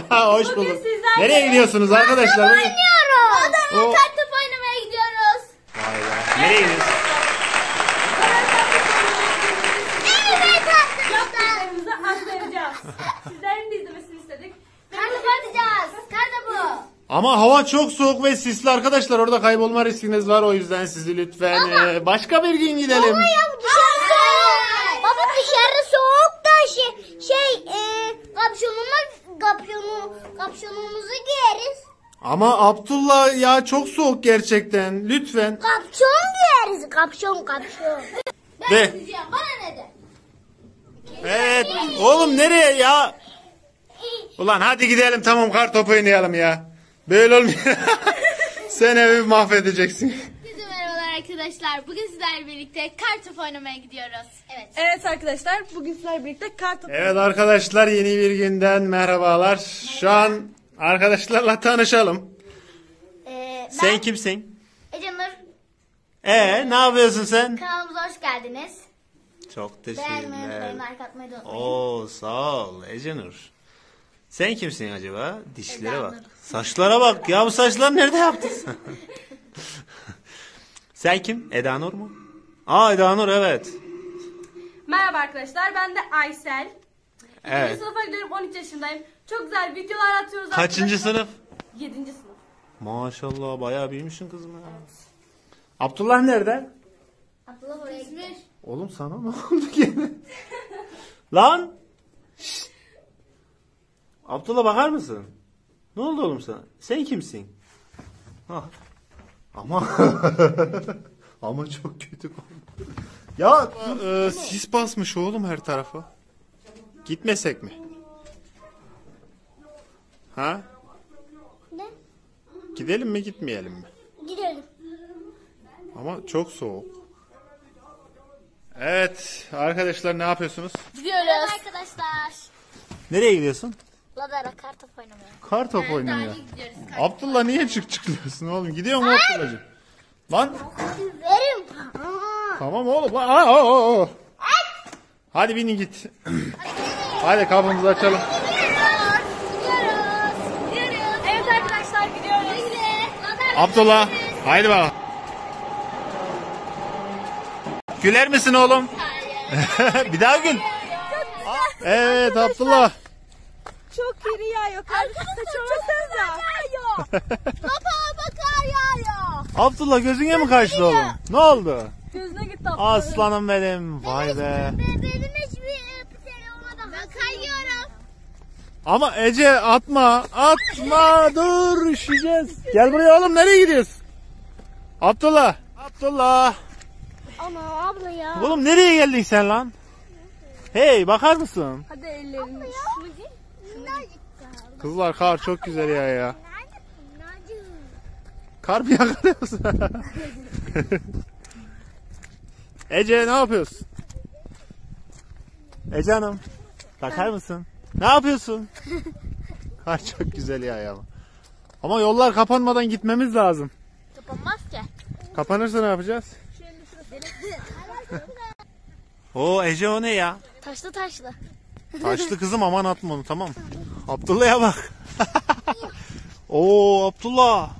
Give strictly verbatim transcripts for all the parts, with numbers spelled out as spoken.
Hoş bulduk. Nereye gidiyorsunuz arkadaşlar? Oynuyoruz. Adamla kartopu oynamaya gidiyoruz. Vay be. Nereye gidiyorsun? Evet arkadaşlar. Yaptıklarımızı aktaracağız. Sizlerin de izlemesini istedik. Kartopu atacağız. Kartopu. Ama hava çok soğuk ve sisli arkadaşlar. Orada kaybolma riskiniz var. O yüzden sizi lütfen e, başka bir gün gidelim. Baba dışarı soğuk. Baba dışarı soğuk da şey şey e, kapşonumuz kapşonu kapşonumuzu giyeriz. Ama Abdullah ya çok soğuk gerçekten. Lütfen. Kapşon giyeriz. Kapşon kapşon. Ben De. gideceğim. Bana ne de? Evet. Oğlum nereye ya? Ulan hadi gidelim tamam kar topu oynayalım ya. Böyle olmuyor. Sen evi mahvedeceksin. Herkese merhabalar arkadaşlar. Bugün sizlerle birlikte kartopu oynamaya gidiyoruz. Evet. Evet arkadaşlar, bugün sizlerle birlikte kartopu. Evet arkadaşlar yeni bir günden merhabalar. Şu an arkadaşlarla tanışalım. Ee, ben Sen kimsin? Ece Nur. Ee ne yapıyorsun sen? Kanalımıza hoş geldiniz. Çok Beğenmeyi unutmayın, teşekkürler. like atmayı da unutmayın. Oo sağ ol Ecenur. Sen kimsin acaba? Dişlere Eda bak. Nur. Saçlara bak. Ya bu saçları nerede yaptın? Sen kim? Eda Nur mu? Aa Eda Nur evet. Merhaba arkadaşlar, ben de Aysel. Evet. Evet. Sınıfa gidiyorum, on üç yaşındayım. Çok güzel videolar atıyoruz. Kaçıncı sınıf? yedinci sınıf. Maşallah bayağı büyümüşsün kızım ya. Abdullah nerede? Abdullah oraya gitmiş. Oğlum sana ne oldu gene? Lan! Şşt! Abdullah bakar mısın? Ne oldu oğlum sana? Sen kimsin? Ha. Ama ama çok kötü oldu. Ya e, sis basmış oğlum her tarafa. Gitmesek mi? Ha? Ne? Gidelim mi gitmeyelim mi? Gidelim. Ama çok soğuk. Evet arkadaşlar ne yapıyorsunuz? Gidiyoruz. Arkadaşlar. Nereye gidiyorsun? Ladara kartopu oynamaya. Kar topu oynamaya. Gidiyoruz. Abdullah niye çık çıkıyorsun oğlum? Gidiyor mu Abdullah'cığım? Lan Verim. tamam oğlum. Aa, aa, aa. Hadi binin git. Hadi kapımızı açalım. Gidiyoruz. Gidiyoruz. Evet arkadaşlar, gidiyoruz. Abdullah haydi bak. Güler misin oğlum? Bir daha gül. Evet Abdullah. Çok iri yağıyor. Arkadaşlar çoğalsanıza. Baba bakar yağıyor. Abdullah gözüne mi kaçtı oğlum? Ne oldu? Gözüne gitti abla. Aslanım benim. Vay be. Benim hiçbir şey olmadı. Ben kayıyorum. Ama Ece atma. Atma. Dur üşüyeceğiz. Gel buraya oğlum nereye gidiyorsun? Abdullah. Abdullah. Ama abla ya. Oğlum nereye geldin sen lan? Hey bakar mısın? Hadi ellerini. Kızlar kar çok güzel ya ya. Kar mı yakalıyorsun? Ece ne yapıyorsun? Ece Hanım. Bakar mısın? Ne yapıyorsun? Kar çok güzel ya ya. Ama yollar kapanmadan gitmemiz lazım. Kapanmaz ki. Kapanırsa ne yapacağız? Oo Ece o ne ya? Taşlı taşlı. Taşlı kızım aman atma onu tamam. Abdullah'a bak. Oo Abdullah.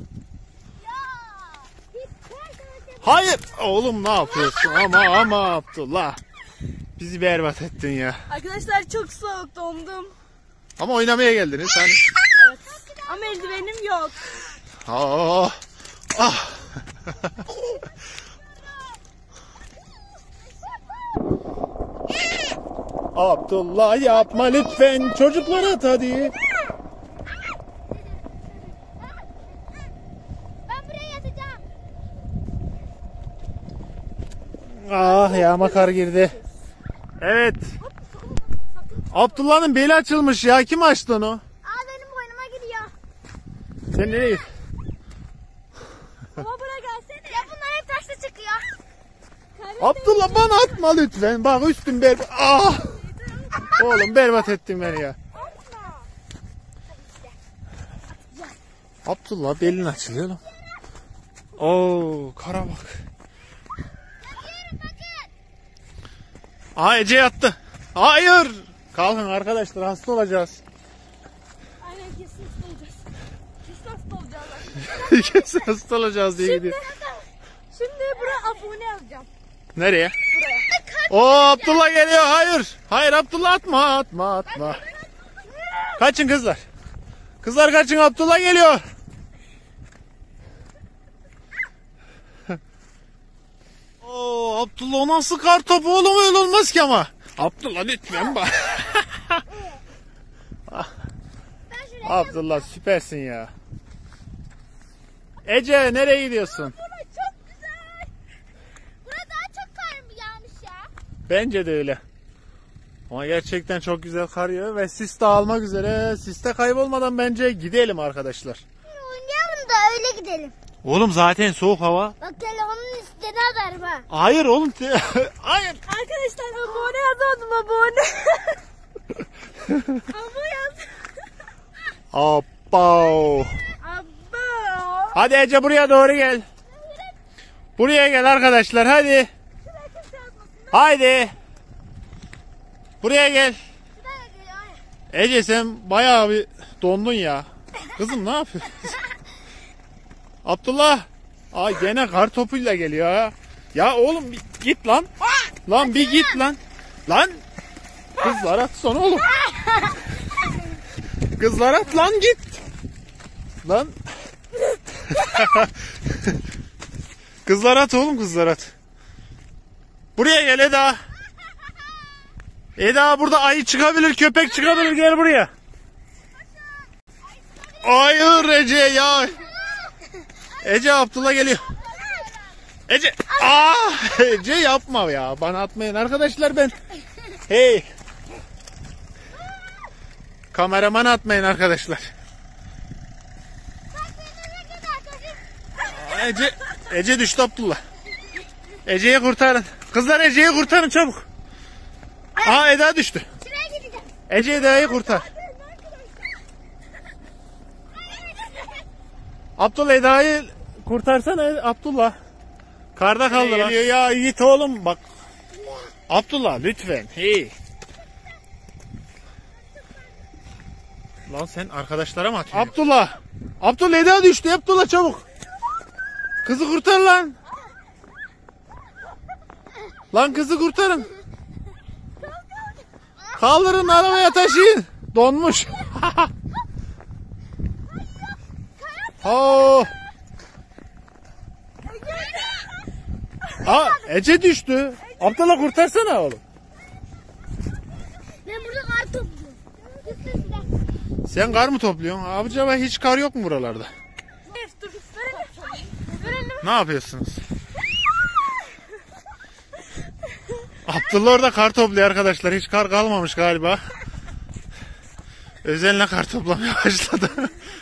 Hayır oğlum ne yapıyorsun ama ama Abdullah. Bizi berbat ettin ya. Arkadaşlar çok soğuk, dondum. Ama oynamaya geldiniz hani. Evet. Ama eldivenim yok. Aa, ah. Abdullah yapma lütfen çocukları at hadi. Ben buraya yatacağım. Ah ya kar girdi. Evet. Abdullah'ın beli açılmış ya. Kim açtı onu? Aa benim boynuma gidiyor. Sen nereye? Baba buraya gelsene. Ya bunlar hep taşlı çıkıyor. Abdullah bana atma lütfen. Bak üstüm berbat. Ah! Oğlum berbat ettin beni ya. Abdullah belin açılıyor lan. Oo, kara bak. Aa Ece yattı. Hayır. Kalkın arkadaşlar hasta olacağız. Aynen kesin. Kesin hasta olacağız diye gidiyor. Şimdi buraya abone yazacağım. Nereye? Oo Abdullah geliyor. Hayır. Hayır Abdullah atma atma atma. Kaçın kızlar. Kızlar kaçın, Abdullah geliyor. Oo Abdullah, o nasıl kar topu oğlum, öyle olmaz ki ama. Abdullah lütfen bak. Abdullah süpersin ya. Ece nereye gidiyorsun? Burası çok güzel. Burada daha çok kar mı yağmış ya? Bence de öyle. Ama gerçekten çok güzel kar yağıyor ve sis dağılmak üzere. Siste kaybolmadan bence gidelim arkadaşlar. Oynayalım da öyle gidelim. Oğlum zaten soğuk hava. Bak telefonun üstüne atarım ha. Hayır oğlum. Hayır. Arkadaşlar abone yazmadım, abone. Abone yaz. Abba. Abba. Hadi Ece buraya doğru gel. Buraya gel arkadaşlar hadi. Haydi. Buraya gel. Ece sen bayağı bir dondun ya. Kızım ne yapıyorsun? Abdullah. Ay gene kar topuyla geliyor ha. Ya oğlum bir git lan. Lan bir git lan. Lan. Kızlar atsana oğlum. Kızlar at lan, git. Lan. Kızlar at oğlum, kızlar at. Buraya gel Eda. Eda burada ayı çıkabilir, köpek çıkabilir, gel buraya. Hayır Ece ya. Ece, Abdullah geliyor. Ece. Aa, Ece yapma ya. Bana atmayın arkadaşlar ben. Hey. Kameraman atmayın arkadaşlar. Ece, Ece düştü Abdullah. Ece'yi kurtarın. Kızlar Ece'yi kurtarın çabuk. Aa Eda düştü. Ece Eda'yı kurtar. Abdullah Eda'yı kurtarsana Abdullah. Karda kaldı lan. Ya git oğlum bak. Abdullah lütfen. Hey. Lan sen arkadaşlara mı atıyorsun? Abdullah. Abdullah Eda düştü. Abdullah çabuk. Kızı kurtar lan. Lan kızı kurtarın. Kaldırın, arabaya taşıyın. Donmuş. Oh. Aa, Ece düştü. Abdullah kurtarsana oğlum. Ben burada kar topluyorum. Sen kar mı topluyorsun? Abicaba hiç kar yok mu buralarda? Dur, verelim. Ne yapıyorsunuz? Abdullah orada kar topluyor arkadaşlar. Hiç kar kalmamış galiba. Özenle kar toplamaya başladı.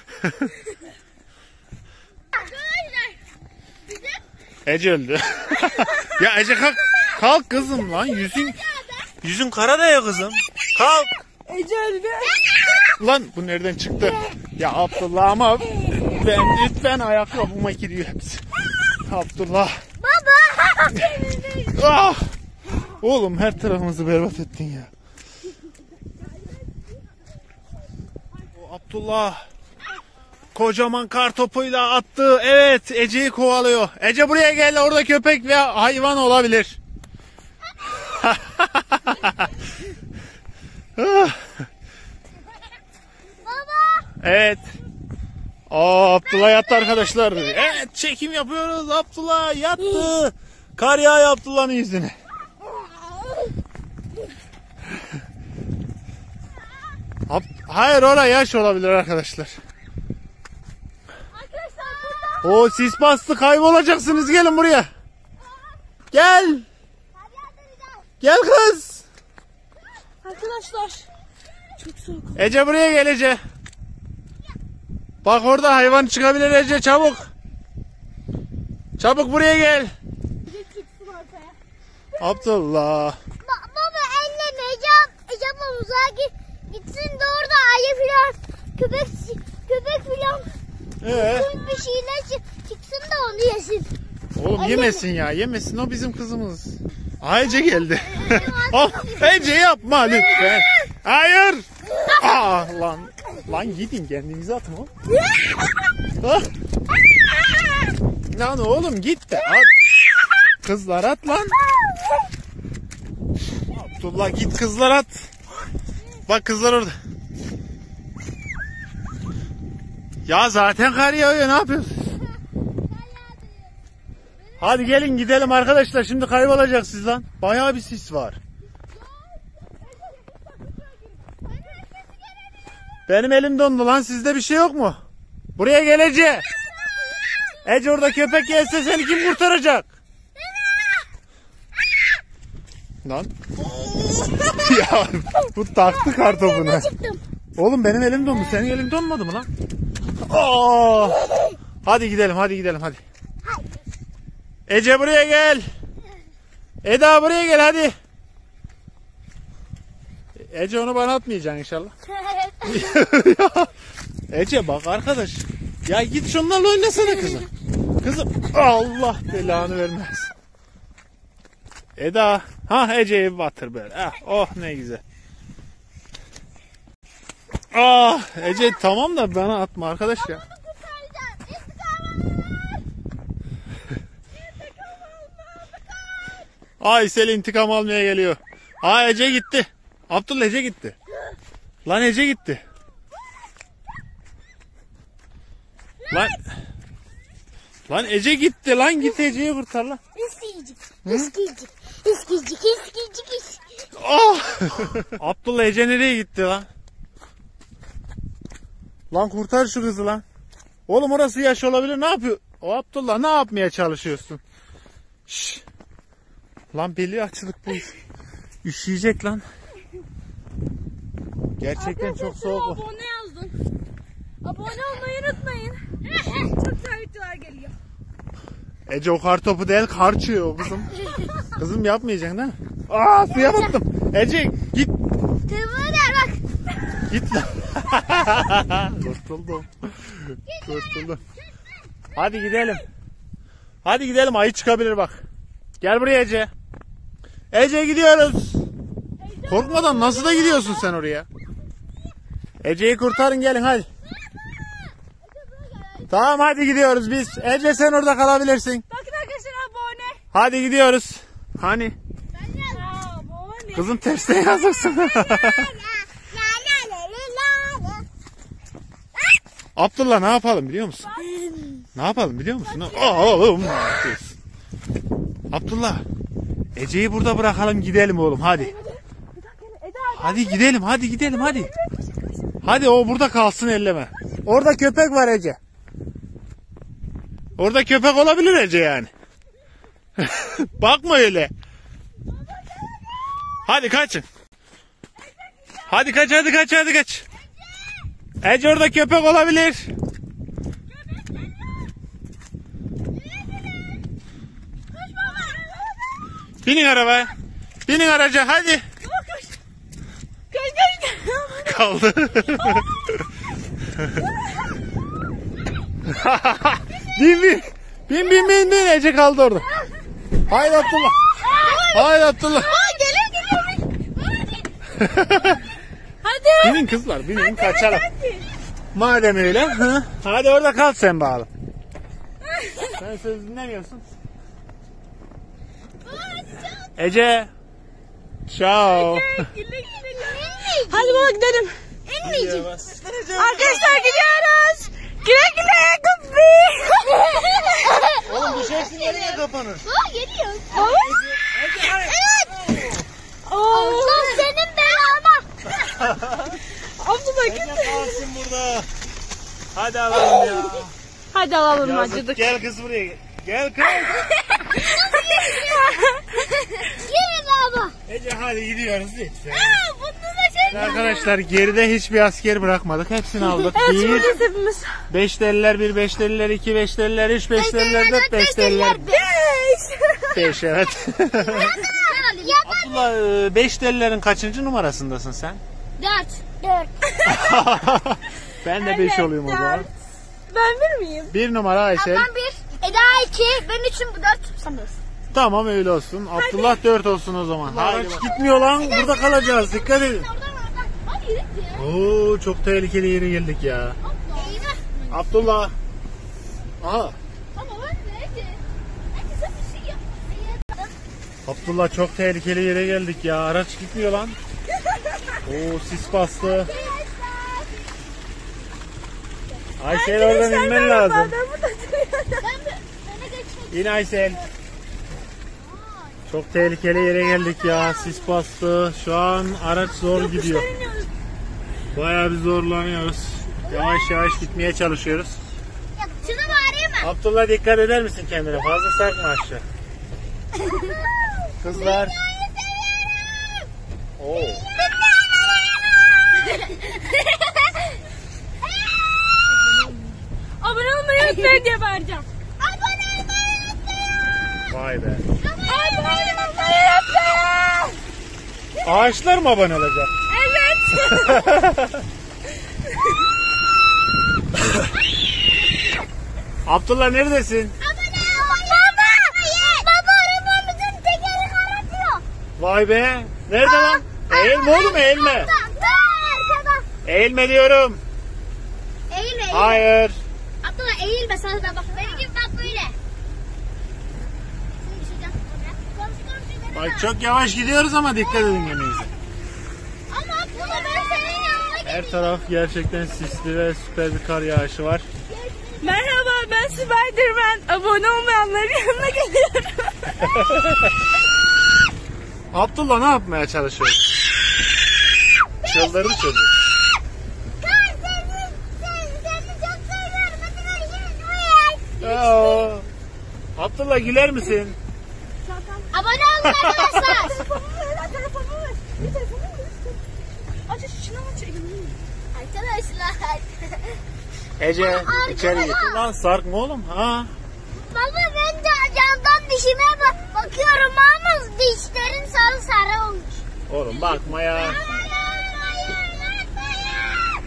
Ece öldü. Ya Ece kalk. Kalk kızım lan. Yüzün yüzün kara da ya kızım. Kalk. Ece öldü. Lan bu nereden çıktı? Ya Abdullah ama ben lütfen ayakkabıma giriyor hepsi. Abdullah. Baba. Ah! Oğlum her tarafımızı berbat ettin ya. O Abdullah kocaman kar topuyla attı. Evet, Ece'yi kovalıyor. Ece buraya gel, orada köpek ve hayvan olabilir. Baba. Evet. Aa, Abdullah yattı arkadaşlar. Evet, çekim yapıyoruz. Abdullah yattı. Kar yağıyor Abdullah'ın yüzüne. Ab Hayır, orada yaş olabilir arkadaşlar. Arkadaşlar burada. O sis bastı, kaybolacaksınız, gelin buraya. Gel. Gel kız. Arkadaşlar. Çok soğuk. Ece buraya gel Ece. Bak orada hayvan çıkabilir Ece, çabuk. Çabuk buraya gel. Abdullah. Ba baba elleme. Ecem, Ecem uzağa git, gitsin de orada ayı filan, köpek köpek filan Ee? bir şeyler çı- çıksın da onu yesin. Oğlum yemesin ya, yemesin, o bizim kızımız. Aa, Ece geldi. Oh, Ece yapma lütfen. Hayır. Aa, lan lan gidin, kendinize atın oğlum. Ah. Lan oğlum git de at. Kızlar at lan. Abdullah git kızlar at. Bak kızlar orada. Ya zaten kar yağıyor, ne yapıyorsun? Hadi gelin gidelim arkadaşlar, şimdi kaybolacaksınız lan. Bayağı bir sis var. Benim elim dondu lan, sizde bir şey yok mu? Buraya gel Ece. Ece orada köpek gelse seni kim kurtaracak? Lan. Ya bu taktı kartopunu. Oğlum benim elim dondu, senin elin donmadı mı lan? Aa! Hadi gidelim, hadi gidelim, hadi. Ece buraya gel. Eda buraya gel hadi. Ece onu bana atmayacaksın inşallah. Ya, Ece bak arkadaş. Ya git şunlarla oynasana kızım. Kızım Allah belanı vermez. Eda. Ha Ece'yi batır böyle. Ah, oh ne güzel. Ah Ece tamam da bana atma arkadaş ya. Ay Selin intikam almaya geliyor. Aa Ece gitti. Abdullah Ece gitti. Lan Ece gitti. Lan Lan Ece gitti lan, git Ece'yi kurtar lan. İskicik, iskicik, iskicik, iskicik, iskicik. Oh! Abdullah Ece nereye gitti lan? Lan kurtar şu kızı lan. Oğlum orası yaş olabilir, ne yapıyor? O Abdullah ne yapmaya çalışıyorsun? Şşş. Lan beli açılık bu. Üşüyecek lan. Gerçekten çok soğuk. Abone yazdın. Abone olmayı unutmayın. Çok takipçiler geliyor. Ece o kar topu değil, kar çığ kızım. Kızım yapmayacaksın ha? Aa suya battım. Ece git. Tırmığı der bak. Git lan. Kurtuldum. Kurtuldum. Hadi gidelim. Hadi gidelim, ayı çıkabilir bak. Gel buraya Ece. Ece gidiyoruz. Korkmadan nasıl da gidiyorsun sen oraya? Ece'yi kurtarın gelin hadi. Tamam hadi gidiyoruz biz. Ece sen orada kalabilirsin. Bakın arkadaşlar abone. Hadi gidiyoruz. Hani? Abone. Kızım tersten yazırsın. Abdullah ne yapalım biliyor musun? Ne yapalım biliyor musun? Aa, oğlum. Abdullah. Ece'yi burada bırakalım gidelim oğlum hadi. Hadi gidelim hadi gidelim hadi. Hadi o burada kalsın, elleme. Orada köpek var Ece. Orada köpek olabilir Ece yani. Bakma öyle. Hadi kaçın. Hadi kaç hadi kaç hadi kaç. Ece orada köpek olabilir. Binin arabaya. Binin araca hadi. Kaldı. bin bin. Bin bin bin bin. Ece kaldı orada. Haydi Abdullah. Haydi Abdullah. Geliyor geliyor. Hadi. Binin kızlar binin, kaçalım. Madem öyle. Hı? Hadi orada kal sen bağlı. Sen söz dinlemiyorsun. Ece. Ciao. Hadi baba gidelim. İnmeyeceğim. Arkadaşlar gidiyoruz. Güle güle Guppi. Oğlum düşersin yerine kapanır. Aa geliyor. Evet. Allah senin belana. Abdullah Ece kalsın burada. Hadi alalım ya. Hadi alalım Yazık, acıdık. gel kız buraya gel. Gel kız. Gel baba. Ece hadi gidiyoruz lütfen. Aa bunda da şey. Arkadaşlar geride hiçbir asker bırakmadık. Hepsini aldık. Evet Bir, buradayız hepimiz. beş deliler, bir beş deliler, iki beş deliler, üç beş deliler, dört beş deliler. Beş. Beş evet. Ya Abdullah beş delilerin kaçıncı numarasındasın sen? dört. Dört. Ben de beş olayım o zaman. Ben bir miyim? Bir numara Ayşe. Ben bir. Eda iki. Ben üçüm, bu dört. Sen beş. Tamam öyle olsun. Abdullah dört olsun o zaman. Hayır gitmiyor lan. Burada kalacağız. Dikkat edin. Oradan oradan. Hadi yürü ya. Oo çok tehlikeli yere geldik ya. Eyvah. Abdullah. Aha. Ama ben de Ece. Ece sen bir şey yap. Abdullah çok tehlikeli yere geldik ya. Araç gitmiyor lan. Oo sis bastı. Aysel oradan inmen lazım. İn Aysel. Çok tehlikeli yere geldik ya. Sis bastı. Şu an araç zor gidiyor. Bayağı bir zorlanıyoruz. Yavaş yavaş gitmeye çalışıyoruz. Ya şunu bağırayım mı? Abdullah dikkat eder misin kendine? Fazla sarkma aşağı. Kızlar. Oo. Abone olmayı unutmayın diye bağıracağım. Abone olmayı unutmayın. Vay be. Abone olmayı unutmayın. Ağaçlar mı abone olacak? Evet. Abdullah neredesin? Abone olmayı. Baba. Baba arabamızın tekeri kanatıyor. Vay be. Nerede lan? Eğilme oğlum eğilme. Dur arkada. Eğilme diyorum. Eğilme eğilme. Hayır. Abdullah eğilme sana da bak. Benim gibi bak böyle. Bak çok yavaş gidiyoruz ama dikkat edin kendinize. Ama Abdullah ben senin yanına gideyim. Her taraf gerçekten sisli ve süper bir kar yağışı var. Merhaba ben Spiderman. Abone olmayanların yanına geliyorum. Abdullah ne yapmaya çalışıyor? Çıldırdı çocuk. Kan seni, seni, seni çok seviyorum. Hadi görüşürüz. Aa, Abdullah güler misin? Abone olun arkadaşlar. Telefonumu ver, telefonumu ver. Bir telefonumu ver. Aç aç şunu aç. Arkadaşlar. Ece Aa, içeri git. arkadaşlar. Lan sarkma oğlum. Ha? Baba ben de camdan dişime bak bakıyorum ama dişlerim sarı sarı olmuş. Oğlum bakma ya. Abone olmayı unutmayın.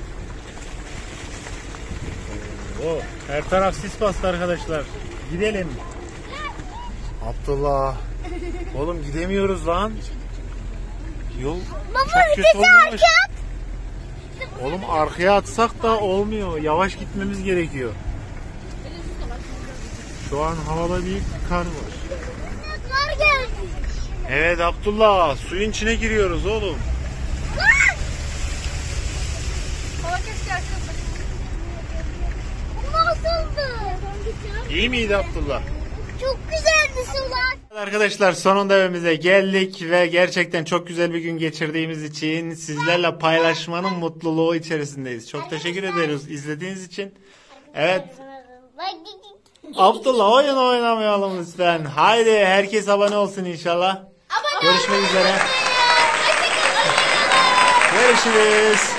Oo, her taraf sis bastı arkadaşlar. Gidelim. Abdullah. Oğlum gidemiyoruz lan. Yol Baba çok kötü vitesi olmuş. arkaya at. Oğlum arkaya atsak da olmuyor. Yavaş gitmemiz gerekiyor. Şu an havada büyük bir kar var. Kar geldi. Evet Abdullah, suyun içine giriyoruz oğlum. Hava keşke arkadaşlar. Nasıldı? İyi miydi Abdullah? Çok güzeldi sular. Arkadaşlar sonunda evimize geldik ve gerçekten çok güzel bir gün geçirdiğimiz için sizlerle paylaşmanın mutluluğu içerisindeyiz. Çok teşekkür ederiz izlediğiniz için. Evet. Abdullah oyun oynamayalım lütfen. Haydi herkes abone olsun inşallah. Görüşmek üzere. Görüşürüz.